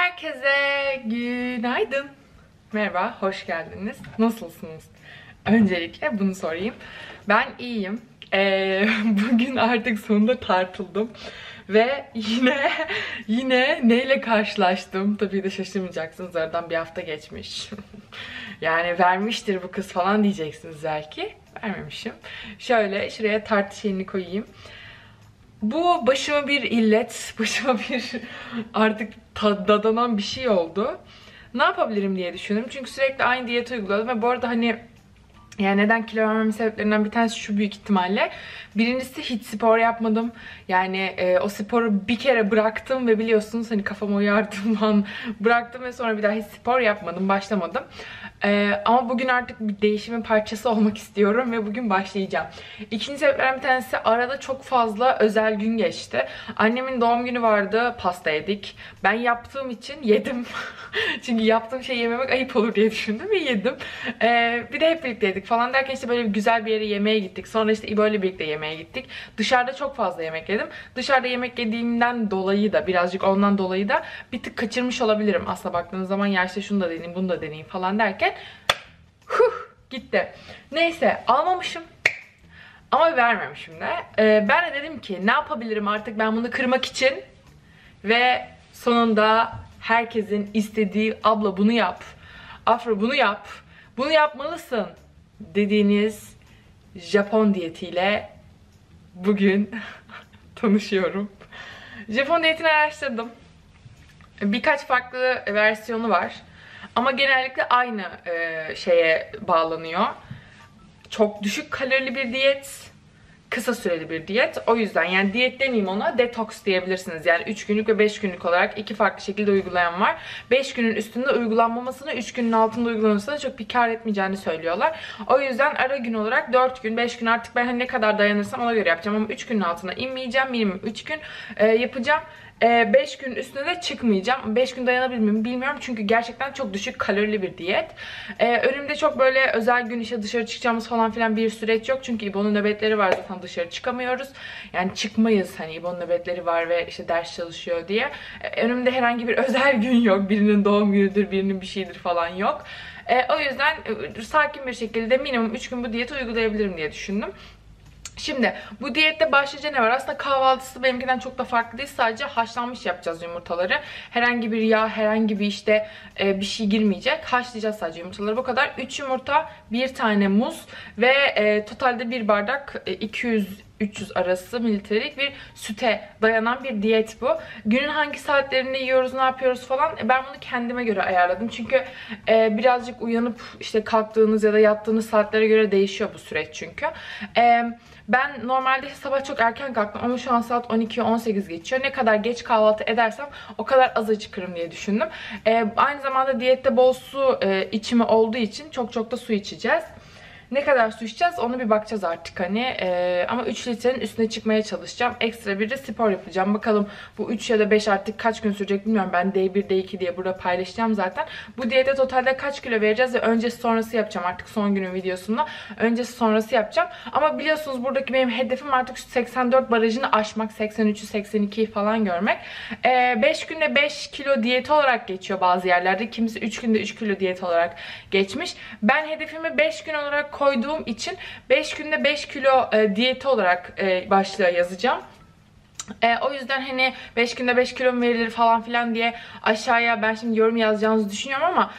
Herkese günaydın. Merhaba, hoş geldiniz. Nasılsınız? Öncelikle bunu sorayım. Ben iyiyim. Bugün artık sonunda tartıldım. Ve yine neyle karşılaştım? Tabii de şaşırmayacaksınız. Aradan bir hafta geçmiş. Yani vermiştir bu kız falan diyeceksiniz belki. Vermemişim. Şöyle şuraya tartı şeyini koyayım. Bu başıma bir illet, başıma bir artık dadanan bir şey oldu. Ne yapabilirim diye düşündüm. Çünkü sürekli aynı diyeti uyguladım ve bu arada yani neden kilo vermemin sebeplerinden bir tanesi şu büyük ihtimalle. Birincisi hiç spor yapmadım. Yani o sporu bir kere bıraktım ve biliyorsunuz hani kafama uyardığım bıraktım ve sonra bir daha hiç spor yapmadım, başlamadım. Ama bugün artık bir değişimin parçası olmak istiyorum ve bugün başlayacağım. İkinci sebeplerden bir tanesi arada çok fazla özel gün geçti. Annemin doğum günü vardı, pasta yedik. Ben yaptığım için yedim. Çünkü yaptığım şey yememek ayıp olur diye düşündüm ve yedim. Bir de hep birlikte yedik falan derken işte böyle güzel bir yere yemeğe gittik. Sonra işte İbo ile birlikte yemeğe gittik. Dışarıda çok fazla yemek yedim. Dışarıda yemek yediğimden dolayı da birazcık ondan dolayı da bir tık kaçırmış olabilirim. Aslında baktığınız zaman ya işte şunu da deneyeyim bunu da deneyeyim falan derken gitti. Neyse almamışım. Ama vermemişim de. Ben de dedim ki ne yapabilirim artık ben bunu kırmak için. Ve sonunda herkesin istediği abla bunu yap. Afra bunu yap. Bunu yapmalısın dediğiniz Japon diyetiyle bugün tanışıyorum. Japon diyetini araştırdım. Birkaç farklı versiyonu var. Ama genellikle aynı şeye bağlanıyor. Çok düşük kalorili bir diyet, kısa süreli bir diyet. O yüzden yani diyet demeyeyim ona, detoks diyebilirsiniz. Yani 3 günlük ve 5 günlük olarak iki farklı şekilde uygulayan var. 5 günün üstünde uygulanmamasını, 3 günün altında uygulanırsa çok bir kar etmeyeceğini söylüyorlar. O yüzden ara gün olarak 4 gün, 5 gün artık ben hani ne kadar dayanırsam ona göre yapacağım. Ama 3 günün altına inmeyeceğim. Minimum 3 gün yapacağım. 5 gün üstüne de çıkmayacağım. 5 gün dayanabilir miyim bilmiyorum çünkü gerçekten çok düşük kalorili bir diyet. Önümde çok böyle özel gün işte dışarı çıkacağımız falan filan bir süreç yok. Çünkü İbo'nun nöbetleri var, zaten dışarı çıkamıyoruz. Yani çıkmayız hani İbo'nun nöbetleri var ve işte ders çalışıyor diye. Önümde herhangi bir özel gün yok. Birinin doğum günüdür, birinin bir şeydir falan yok. O yüzden sakin bir şekilde minimum 3 gün bu diyeti uygulayabilirim diye düşündüm. Şimdi bu diyette başlıca ne var? Aslında kahvaltısı benimkinden çok da farklı değil. Sadece haşlanmış yapacağız yumurtaları. Herhangi bir yağ, herhangi bir işte bir şey girmeyecek. Haşlayacağız sadece yumurtaları. Bu kadar. 3 yumurta, 1 tane muz ve totalde 1 bardak 200-300 arası mililitrelik bir süte dayanan bir diyet bu. Günün hangi saatlerinde yiyoruz, ne yapıyoruz falan. Ben bunu kendime göre ayarladım. Çünkü birazcık uyanıp işte kalktığınız ya da yattığınız saatlere göre değişiyor bu süreç çünkü. Ben normalde sabah çok erken kalktım ama şu an saat 12-18 geçiyor. Ne kadar geç kahvaltı edersem o kadar az acıkırım diye düşündüm. Aynı zamanda diyette bol su içimi olduğu için çok da su içeceğiz. Ne kadar su içeceğiz onu bir bakacağız artık hani. Ama 3 litrenin üstüne çıkmaya çalışacağım. Ekstra bir de spor yapacağım. Bakalım bu 3 ya da 5 artık kaç gün sürecek bilmiyorum. Ben D1, D2 diye burada paylaşacağım zaten. Bu diyete totalde kaç kilo vereceğiz ve öncesi sonrası yapacağım artık son günün videosunda. Öncesi sonrası yapacağım. Ama biliyorsunuz buradaki benim hedefim artık 84 barajını aşmak. 83'ü 82'yi falan görmek. 5 günde 5 kilo diyeti olarak geçiyor bazı yerlerde. Kimisi 3 günde 3 kilo diyet olarak geçmiş. Ben hedefimi 5 gün olarak koyduğum için 5 günde 5 kilo diyeti olarak başlığa yazacağım. O yüzden hani 5 günde 5 kilo mu verilir falan filan diye aşağıya ben şimdi yorum yazacağınızı düşünüyorum ama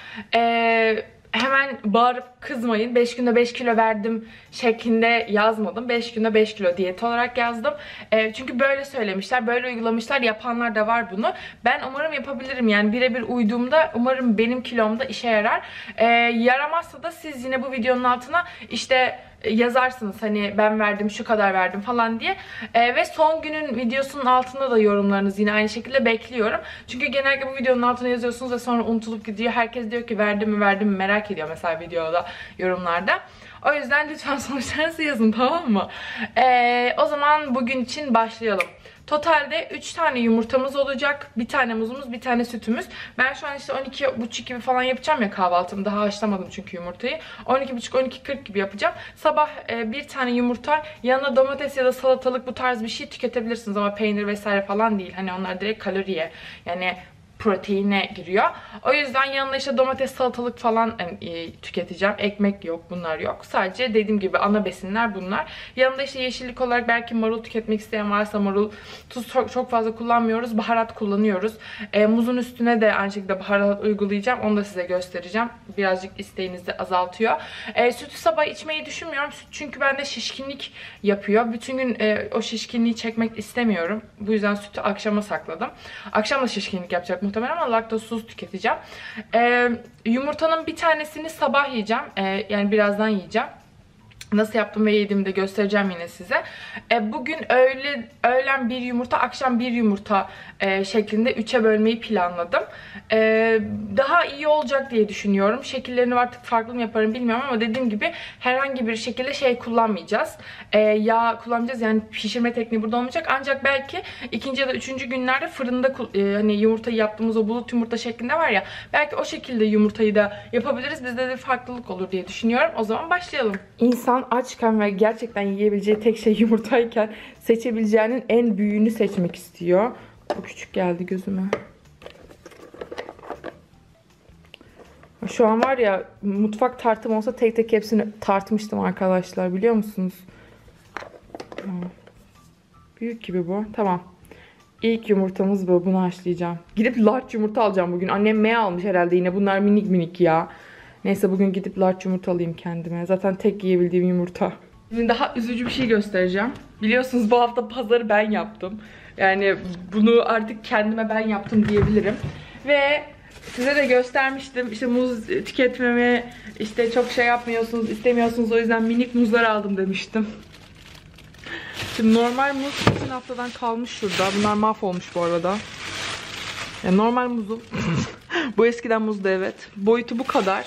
hemen bağırıp kızmayın. 5 günde 5 kilo verdim şeklinde yazmadım. 5 günde 5 kilo diyet olarak yazdım. Çünkü böyle söylemişler, böyle uygulamışlar. Yapanlar da var bunu. Ben umarım yapabilirim. Yani birebir uyduğumda umarım benim kilomda işe yarar. Yaramazsa da siz yine bu videonun altına işte yazarsınız hani ben verdim şu kadar verdim falan diye. Ve son günün videosunun altında da yorumlarınızı yine aynı şekilde bekliyorum. Çünkü genellikle bu videonun altına yazıyorsunuz ve sonra unutulup gidiyor. Herkes diyor ki verdim mi merak ediyor mesela videoda, yorumlarda. O yüzden lütfen sonuçlarınızı yazın, tamam mı? O zaman bugün için başlayalım. Totalde 3 tane yumurtamız olacak. Bir tane muzumuz, bir tane sütümüz. Ben şu an işte 12.30 gibi falan yapacağım ya kahvaltımı. Daha haşlamadım çünkü yumurtayı. 12.30-12.40 gibi yapacağım. Sabah bir tane yumurta, yanına domates ya da salatalık bu tarz bir şey tüketebilirsiniz. Ama peynir vesaire falan değil. Hani onlar direkt kaloriye. Yani proteine giriyor. O yüzden yanında işte domates, salatalık falan tüketeceğim. Ekmek yok, bunlar yok. Sadece dediğim gibi ana besinler bunlar. Yanında işte yeşillik olarak belki marul tüketmek isteyen varsa marul. Tuz çok fazla kullanmıyoruz. Baharat kullanıyoruz. Muzun üstüne de aynı şekilde baharat uygulayacağım. Onu da size göstereceğim. Birazcık isteğinizi azaltıyor. Sütü sabah içmeyi düşünmüyorum. Süt çünkü bende şişkinlik yapıyor. Bütün gün o şişkinliği çekmek istemiyorum. Bu yüzden sütü akşama sakladım. Akşam da şişkinlik yapacak muhtemelen ama laktozsuz tüketeceğim. Yumurtanın bir tanesini sabah yiyeceğim. Yani birazdan yiyeceğim. Nasıl yaptım ve yediğimi de göstereceğim yine size. Bugün öğlen bir yumurta, akşam bir yumurta şeklinde 3'e bölmeyi planladım. Daha iyi olacak diye düşünüyorum. Şekillerini artık farklı mı yaparım bilmiyorum ama dediğim gibi herhangi bir şekilde şey kullanmayacağız. Yağ kullanmayacağız. Yani pişirme tekniği burada olmayacak. Ancak belki ikinci ya da üçüncü günlerde fırında hani yumurtayı yaptığımız o bulut yumurta şeklinde var ya. Belki o şekilde yumurtayı da yapabiliriz. Bizde de farklılık olur diye düşünüyorum. O zaman başlayalım. İnsan açken ve gerçekten yiyebileceği tek şey yumurtayken seçebileceğinin en büyüğünü seçmek istiyor. Bu küçük geldi gözüme. Şu an var ya, mutfak tartım olsa tek tek hepsini tartmıştım arkadaşlar, biliyor musunuz? Büyük gibi bu. Tamam. İlk yumurtamız bu. Bunu haşlayacağım. Gidip large yumurta alacağım bugün. Annem M almış herhalde yine. Bunlar minik minik ya. Neyse bugün gidip large yumurta alayım kendime. Zaten tek yiyebildiğim yumurta. Şimdi daha üzücü bir şey göstereceğim. Biliyorsunuz bu hafta pazarı ben yaptım. Yani bunu artık kendime ben yaptım diyebilirim. Ve size de göstermiştim. İşte muz tüketmemi işte çok şey yapmıyorsunuz, istemiyorsunuz. O yüzden minik muzlar aldım demiştim. Şimdi normal muz geçen haftadan kalmış şurada. Bunlar mahvolmuş bu arada. Yani normal muzum. Bu eskiden muzdu, evet. Boyutu bu kadar.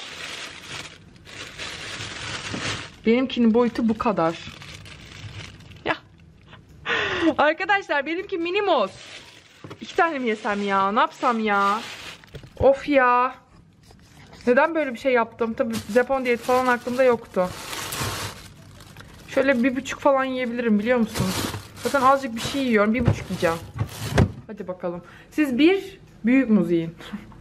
Benimkinin boyutu bu kadar. Ya. Arkadaşlar benimki mini muz. 2 tane mi yesem ya? Ne yapsam ya? Of ya. Neden böyle bir şey yaptım? Tabii Japon diyeti falan aklımda yoktu. Şöyle 1,5 falan yiyebilirim, biliyor musunuz? Zaten azıcık bir şey yiyorum. 1,5 yiyeceğim. Hadi bakalım. Siz bir büyük muz yiyin.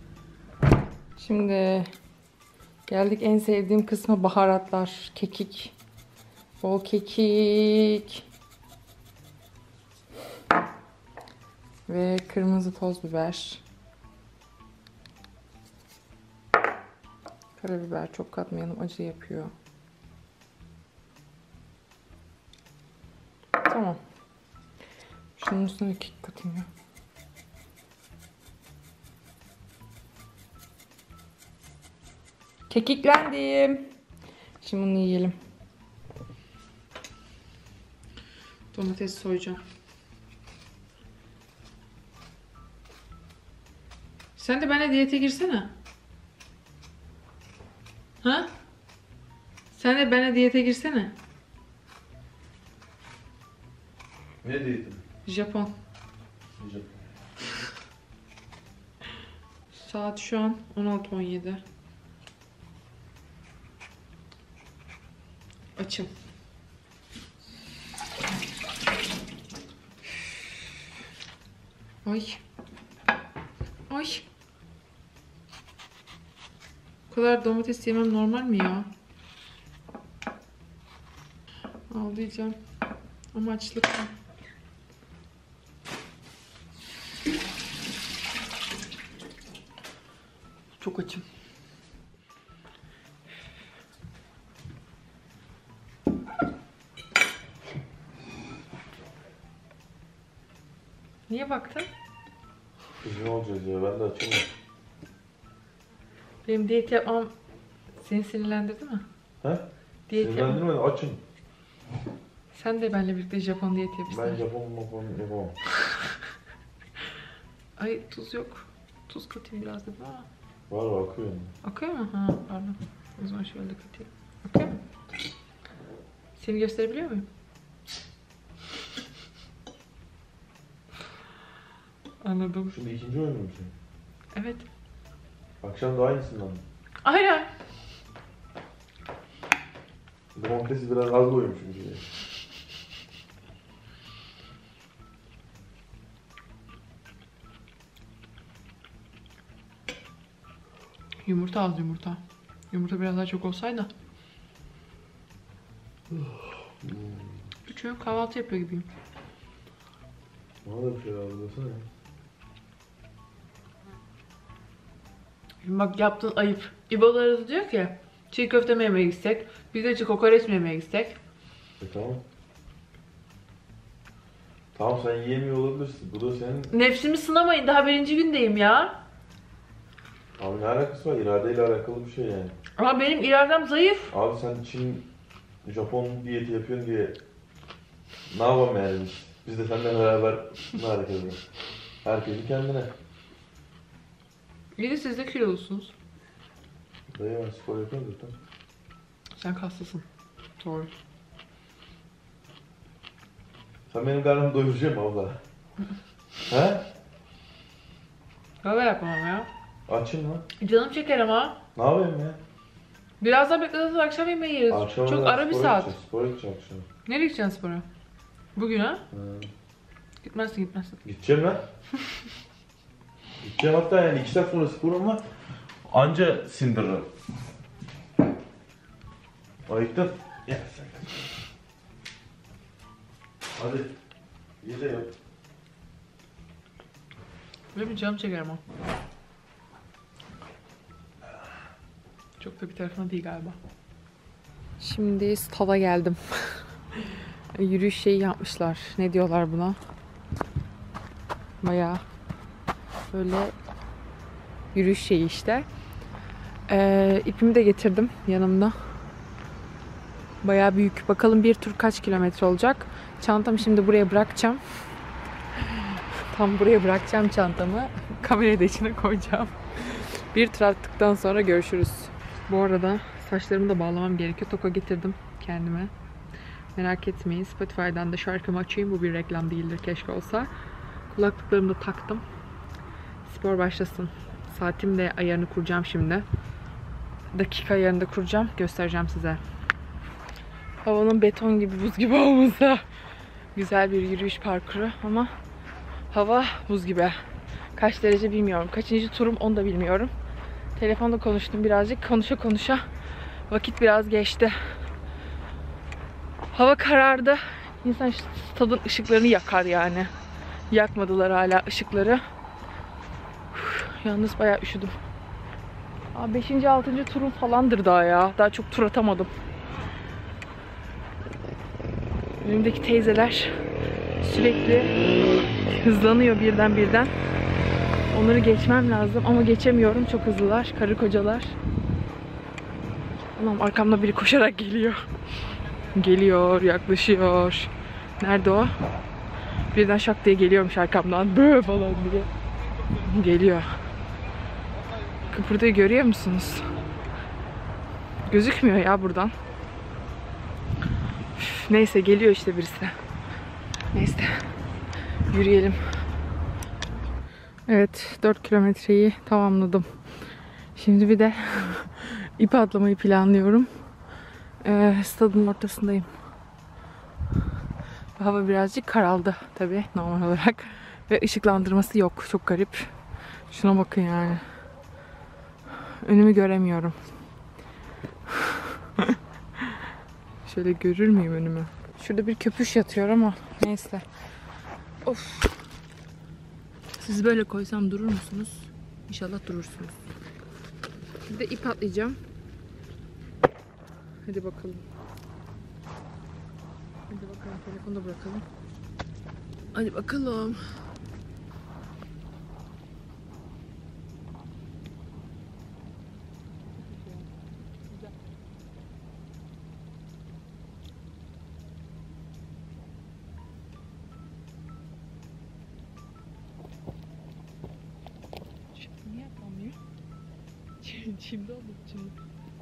Şimdi geldik en sevdiğim kısma, baharatlar. Kekik. Bol kekik. Ve kırmızı toz biber. Karabiber çok katmayalım, acı yapıyor. Tamam. Şunun üstüne kekik katayım ya. Kekiklendim. Şimdi bunu yiyelim. Domates soyacağım. Sen de benimle diyete girsene. Ha? Sen de benimle diyete girsene. Ne diyordun? Japon. Japon. Saat şu an 16:17. Açım. Ay. Ay. Bu kadar domates yemem normal mi ya? Ağlayacağım. Ama açlıktan. Çok açım. Niye baktın? Biz ne olacağız ya? Ben de açım. Benim diyet yapmam seni sinirlendirdi mi? He? Diyet yapmam. Sinirlendirmedi, açım. Sen de benimle birlikte Japon diyeti yapıyorsun. Ben Japon yapamam. Ay tuz yok. Tuz katayım biraz dedim ama. Var akıyor yani. Akıyor mu? Ha pardon. O zaman şöyle katayım. Akıyor mu? Seni gösterebiliyor muyum? Anladım. Şimdi ikinci oyun mu musun? Evet. Akşam da aynısından mı? Aynen. Domatesi biraz az koymuşum diye. Yumurta az yumurta. Yumurta biraz daha çok olsaydı. Çünkü kahvaltı yapıyor gibiyim. Bana da bir şey hazırlasana. Bak yaptığın ayıp. İbo da arada diyor ki çiğ köfte mi yemeye gitsek? Biz de kokoreç mi yemeye gitsek? Tamam. Tamam sen yiyemiyor olabilirsin. Bu da senin... Nefsimi sınamayın, daha birinci gündeyim ya. Abi ne alakası var? İradeyle alakalı bir şey yani. Ama benim iradem zayıf. Abi sen Çin, Japon diyeti yapıyorsun diye ne yapalım yani biz? Biz de senden beraber ne hareket edelim? Herkesi kendine. Bir de siz de kilolusunuz. Dayı ben spor yapıyorum zaten. Sen kaslısın. Doğru. Sen benim karnımı doyuracaksın abla. He? Kahve yapmam ya. Açın mı? Canım çeker ama. Ne yapayım ya? Biraz daha bekleriz, akşam yemeği yeriz. Akşama Çok kadar ara bir spora saat. gideceğiz, spora gideceğim akşam. Nereye gideceksin spora? Bugün ha? Hı. Gitmezsin. Gideceğim lan. Gideceğim hatta yani 2 saat sonra sporum var. Anca sindiririm. Ayıktın. Gel sen. Hadi. İyi de yap. Böyle bir canım çeker ama. Çok da bir tarafına değil galiba. Şimdi stada geldim. Yürüyüş şeyi yapmışlar. Ne diyorlar buna? Bayağı böyle yürüyüş şeyi işte. İpimi de getirdim yanımda. Bayağı büyük. Bakalım bir tur kaç kilometre olacak. Çantamı şimdi buraya bırakacağım. Tam buraya bırakacağım çantamı. Kamerayı da içine koyacağım. Bir tur attıktan sonra görüşürüz. Bu arada saçlarımı da bağlamam gerekiyor. Toka getirdim kendime. Merak etmeyin. Spotify'dan da şarkımı açayım. Bu bir reklam değildir. Keşke olsa. Kulaklıklarımı da taktım. Spor başlasın. Saatim de ayarını kuracağım şimdi. Dakika ayarını da kuracağım. Göstereceğim size. Havanın beton gibi, buz gibi olması. Güzel bir yürüyüş parkuru ama hava buz gibi. Kaç derece bilmiyorum. Kaçıncı turum onu da bilmiyorum. Telefonda konuştum birazcık. Konuşa konuşa vakit biraz geçti. Hava karardı. İnsan stadın ışıklarını yakar yani. Yakmadılar hala ışıkları. Yalnız bayağı üşüdüm. 5. 6. turum falandır daha ya. Daha çok tur atamadım. Önümdeki teyzeler sürekli hızlanıyor birden. Onları geçmem lazım ama geçemiyorum. Çok hızlılar. Karı kocalar. Anam arkamda biri koşarak geliyor. Geliyor, yaklaşıyor. Nerede o? Birden şak diye geliyormuş arkamdan. Böyle falan diye. Geliyor. Kıpırdayı görüyor musunuz? Gözükmüyor ya buradan. Neyse geliyor işte birisi. Neyse. Yürüyelim. Evet 4 kilometreyi tamamladım. Şimdi bir de ip atlamayı planlıyorum. Stadın ortasındayım. Hava birazcık karaldı tabii normal olarak. Ve ışıklandırması yok. Çok garip. Şuna bakın yani. Önümü göremiyorum. Şöyle görür müyüm önümü? Şurada bir köpüş yatıyor ama neyse. Of. Sizi böyle koysam durur musunuz? İnşallah durursunuz. Bir de ip atlayacağım. Hadi bakalım. Hadi bakalım, telefonu da bırakalım. Hadi bakalım. Niye yapamıyor? Çimde oldu çimde.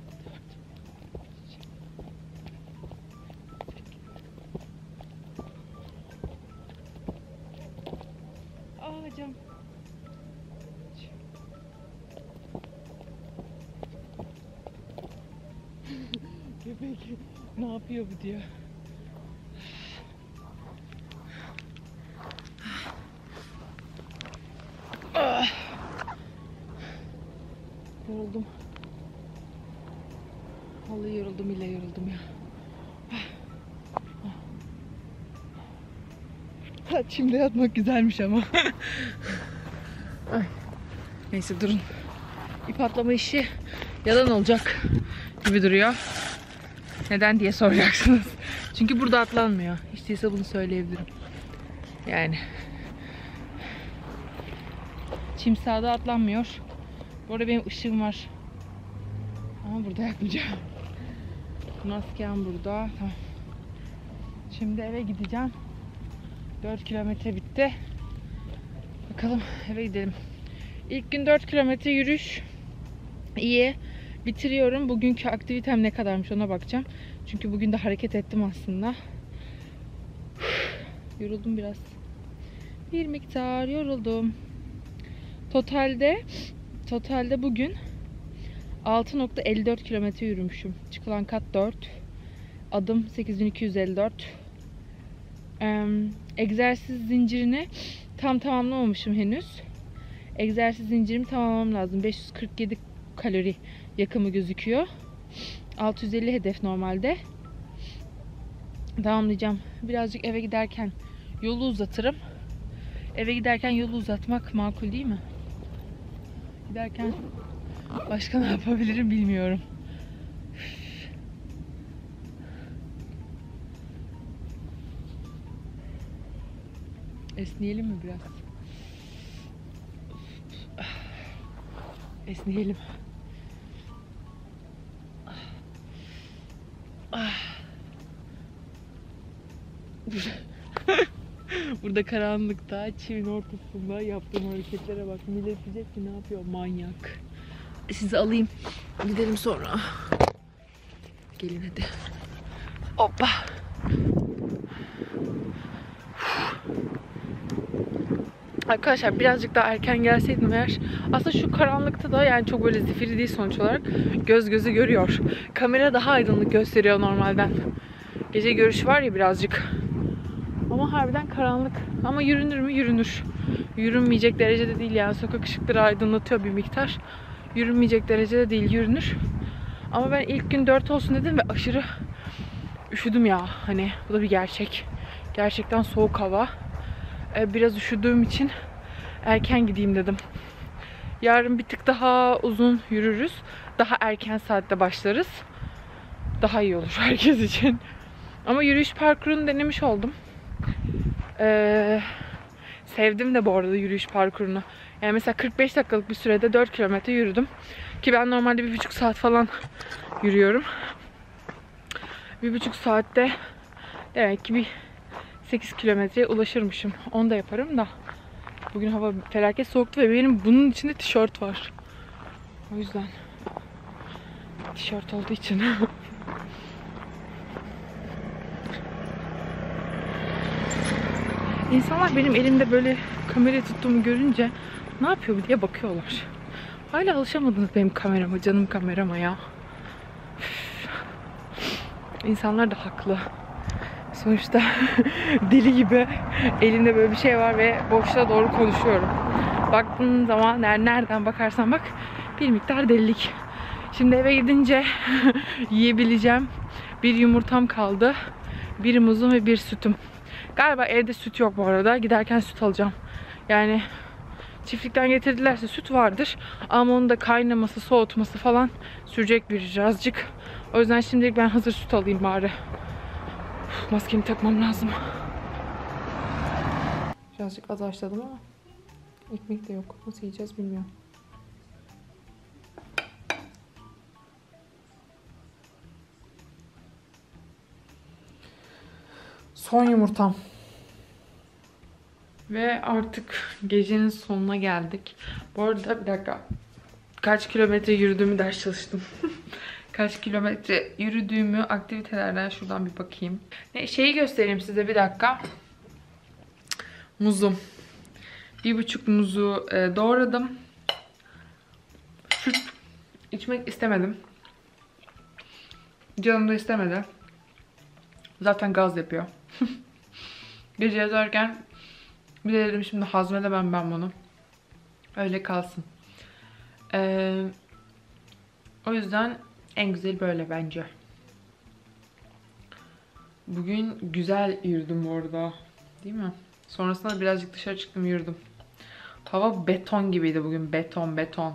Cam. Köpek ne yapıyor bu diyor. Yoruldum. Vallahi yoruldum, ile yoruldum ya. Çimde yatmak güzelmiş ama. Ay. Neyse durun. İp atlama işi yalan olacak gibi duruyor. Neden diye soracaksınız. Çünkü burada atlanmıyor. Hiç değilse bunu söyleyebilirim. Yani. Çim sahada atlanmıyor. Bu arada benim ışığım var. Ama burada yakmayacağım. Maskem burada. Tamam. Şimdi eve gideceğim. 4 kilometre bitti. Bakalım eve gidelim. İlk gün 4 kilometre yürüyüş. İyi. Bitiriyorum. Bugünkü aktivitem ne kadarmış ona bakacağım. Çünkü bugün de hareket ettim aslında. Yoruldum biraz. Bir miktar yoruldum. Totalde bugün 6.54 kilometre yürümüşüm. Çıkılan kat 4. Adım 8254. Egzersiz zincirini tam tamamlamamışım henüz. Egzersiz zincirimi tamamlamam lazım. 547 kalori yakımı gözüküyor. 650 hedef normalde. Tamamlayacağım. Birazcık eve giderken yolu uzatırım. Eve giderken yolu uzatmak makul değil mi? Giderken başka ne yapabilirim bilmiyorum. Esneyelim mi biraz? Esneyelim. Burada karanlıkta, çimin ortasında yaptığım hareketlere bak. Millet diyecek ki ne yapıyor manyak. Sizi alayım. Gidelim sonra. Gelin hadi. Hoppa. Arkadaşlar birazcık daha erken gelseydim eğer, aslında şu karanlıkta da yani çok böyle zifiri değil sonuç olarak, göz gözü görüyor. Kamera daha aydınlık gösteriyor normalden. Gece görüşü var ya birazcık. Ama harbiden karanlık. Ama yürünür mü? Yürünür. Yürünmeyecek derecede değil yani. Sokak ışıkları aydınlatıyor bir miktar. Yürünmeyecek derecede değil, yürünür. Ama ben ilk gün 4 olsun dedim ve aşırı üşüdüm ya. Hani bu da bir gerçek. Gerçekten soğuk hava. Biraz üşüdüğüm için erken gideyim dedim. Yarın bir tık daha uzun yürürüz. Daha erken saatte başlarız. Daha iyi olur herkes için. Ama yürüyüş parkurunu denemiş oldum. Sevdim de bu arada yürüyüş parkurunu. Yani mesela 45 dakikalık bir sürede 4 kilometre yürüdüm. Ki ben normalde 1,5 saat falan yürüyorum. 1,5 saatte demek ki bir 8 kilometreye ulaşırmışım. Onu da yaparım da. Bugün hava felaket soğuktu ve benim bunun içinde tişört var. O yüzden tişört olduğu için. İnsanlar benim elimde böyle kamerayı tuttuğumu görünce ne yapıyor diye bakıyorlar. Hala alışamadınız benim kamerama, canım kamerama ya. İnsanlar da haklı. Sonuçta deli gibi elinde böyle bir şey var ve boşluğa doğru konuşuyorum. Baktığın zaman nereden bakarsan bak bir miktar delilik. Şimdi eve gidince yiyebileceğim bir yumurtam kaldı. Bir muzum ve bir sütüm. Galiba evde süt yok bu arada. Giderken süt alacağım. Yani çiftlikten getirdilerse süt vardır. Ama onun da kaynaması, soğutması falan sürecek birazcık. O yüzden şimdilik ben hazır süt alayım bari. Maskemi takmam lazım. Birazcık az açladım ama ekmek de yok. Nasıl yiyeceğiz bilmiyorum. Son yumurtam. Ve artık gecenin sonuna geldik. Bu arada bir dakika. Kaç kilometre yürüdüğümü ders çalıştım. Kaç kilometre yürüdüğümü aktivitelerden şuradan bir bakayım. Şeyi göstereyim size bir dakika. Muzum. 1,5 muzu doğradım. Süt içmek istemedim. Canım da istemedi. Zaten gaz yapıyor. Gece yatarken bir de dedim şimdi hazmedemem ben bunu. Öyle kalsın. O yüzden en güzeli böyle bence. Bugün güzel yürüdüm orada. Değil mi? Sonrasında birazcık dışarı çıktım, yürüdüm. Hava beton gibiydi bugün. Beton, beton.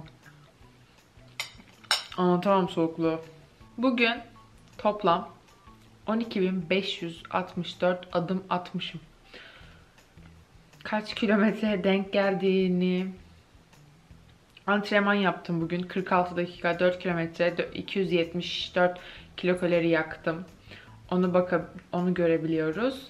Anlatamam soğukluğu. Bugün toplam 12.564 adım atmışım. Kaç kilometreye denk geldiğini... Antrenman yaptım bugün. 46 dakika, 4 kilometre, 274 kilokalori yaktım. Onu görebiliyoruz.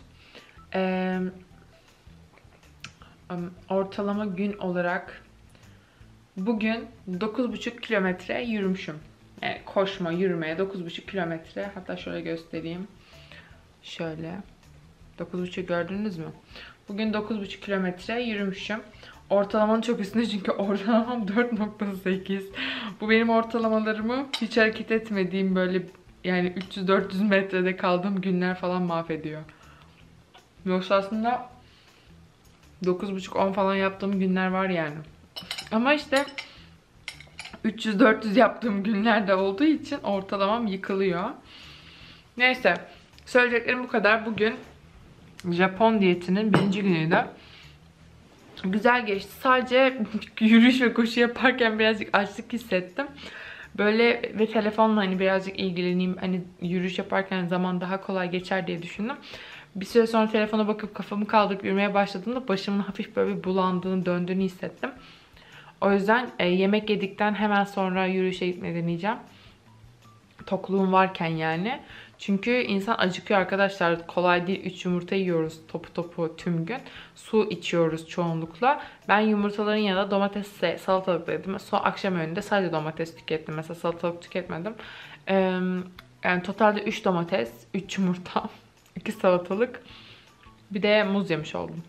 Ortalama gün olarak bugün 9,5 kilometre yürümüşüm. Yani koşma, yürümeye 9,5 kilometre. Hatta şöyle göstereyim. Şöyle. 9,5 gördünüz mü? Bugün 9,5 kilometre yürümüşüm. Ortalamanın çok üstünde çünkü ortalamam 4,8. Bu benim ortalamalarımı hiç hareket etmediğim böyle yani 300-400 metrede kaldığım günler falan mahvediyor. Yoksa aslında 9,5-10 falan yaptığım günler var yani. Ama işte 300-400 yaptığım günler de olduğu için ortalamam yıkılıyor. Neyse. Söyleyeceklerim bu kadar. Bugün Japon diyetinin 1. günüydü. Güzel geçti. Sadece yürüyüş ve koşu yaparken birazcık açlık hissettim. Böyle ve telefonla hani birazcık ilgileneyim. Hani yürüyüş yaparken zaman daha kolay geçer diye düşündüm. Bir süre sonra telefona bakıp kafamı kaldırıp yürümeye başladığımda başımın hafif böyle bir bulandığını, döndüğünü hissettim. O yüzden yemek yedikten hemen sonra yürüyüşe gitmeyi deneyeceğim. Tokluğum varken yani. Çünkü insan acıkıyor arkadaşlar. Kolay değil. 3 yumurta yiyoruz topu topu tüm gün. Su içiyoruz çoğunlukla. Ben yumurtaların yanında domatesle salatalık yedim. Sonra akşam öğünde sadece domates tükettim. Mesela salatalık tüketmedim. Yani totalde 3 domates, 3 yumurta, 2 salatalık. Bir de muz yemiş oldum.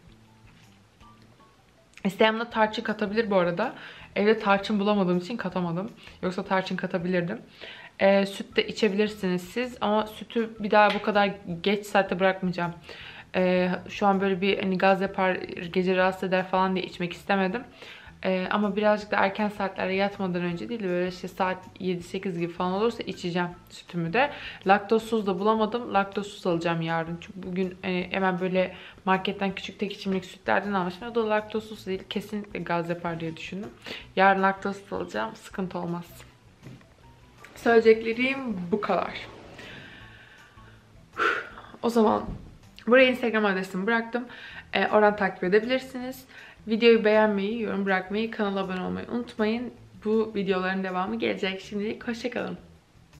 İsteyen de tarçın katabilir bu arada. Evde tarçın bulamadığım için katamadım. Yoksa tarçın katabilirdim. Süt de içebilirsiniz siz. Ama sütü bir daha bu kadar geç saatte bırakmayacağım. Şu an böyle bir hani gaz yapar, gece rahatsız eder falan diye içmek istemedim. Ama birazcık da erken saatlerde yatmadan önce değil de böyle işte saat 7-8 gibi falan olursa içeceğim sütümü de. Laktozsuz da bulamadım. Laktozsuz alacağım yarın. Çünkü bugün hemen böyle marketten küçük tek içimlik sütlerden almıştım. O da laktozsuz değil. Kesinlikle gaz yapar diye düşündüm. Yarın laktozsuz alacağım. Sıkıntı olmaz. Söyleyeceklerim bu kadar. O zaman buraya Instagram adresimi bıraktım. Oradan takip edebilirsiniz. Videoyu beğenmeyi, yorum bırakmayı, kanala abone olmayı unutmayın. Bu videoların devamı gelecek. Şimdilik hoşça kalın.